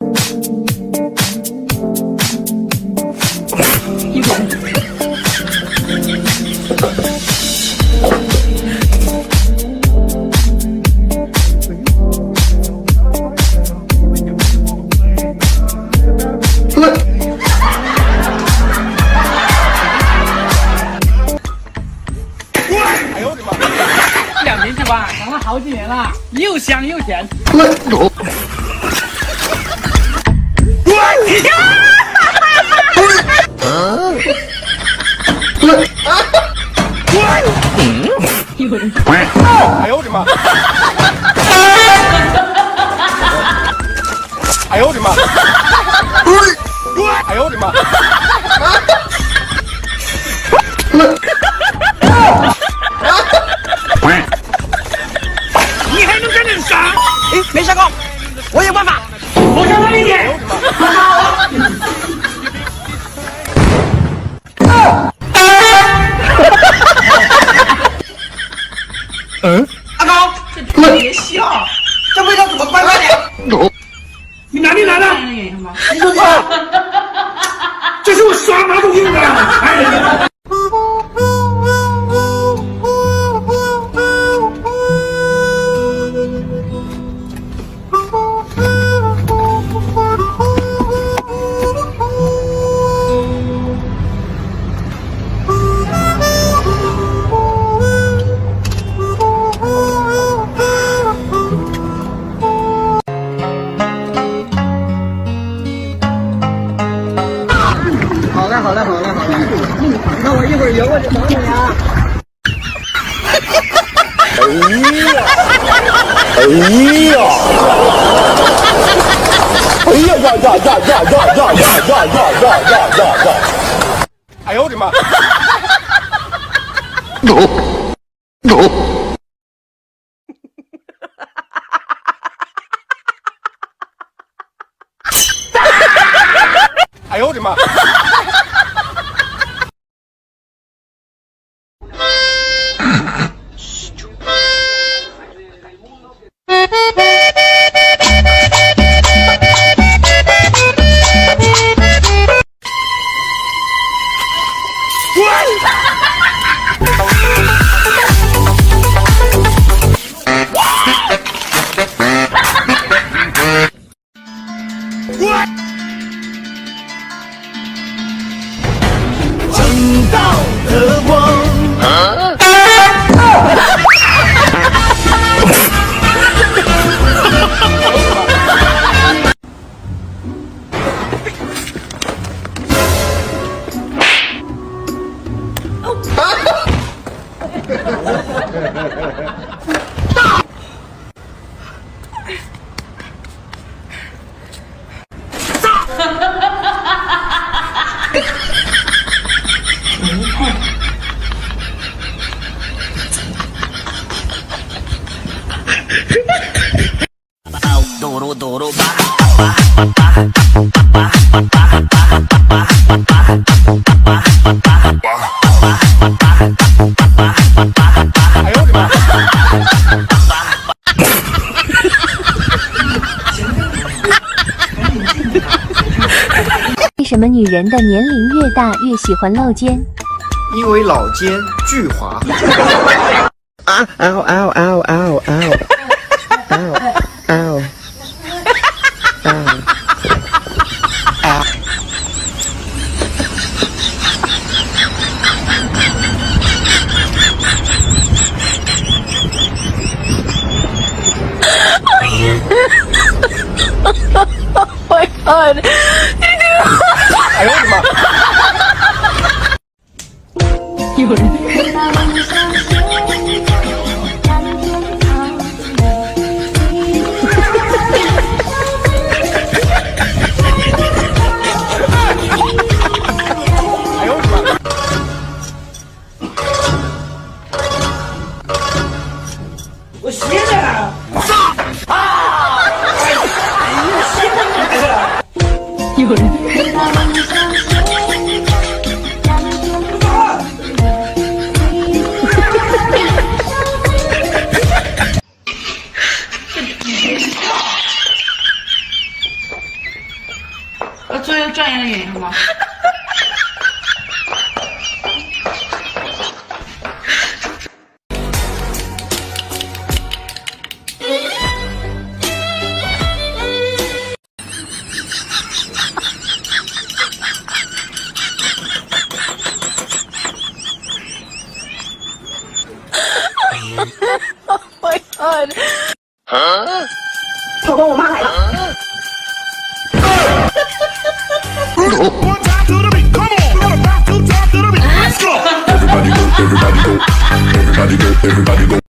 2年去吧，养了好几年了，又香又甜。 哎呦我的妈！哎呦我的妈！哎呦我的妈！ 你还能在这杀？ 哎，没杀过，我有办法。 我杀他一点。 嗯，阿高，别笑，这味道怎么怪怪的？ 你哪里来的？ 你说错， 这是我刷马桶用的。哎。 好嘞，那我一会儿游过去等你啊。 哎呦我的妈！哎呦我的妈！ 正道的光。 为什么女人的年龄越大越喜欢露肩？ 因为老肩巨滑。啊！嗷嗷嗷嗷嗷嗷嗷！ my god！ 哎呦我的妈！ 有人。 我歇着。 有人。 作为专业的演员吗？ 老公，我妈来了。 Everybody go, everybody go, everybody go, everybody go.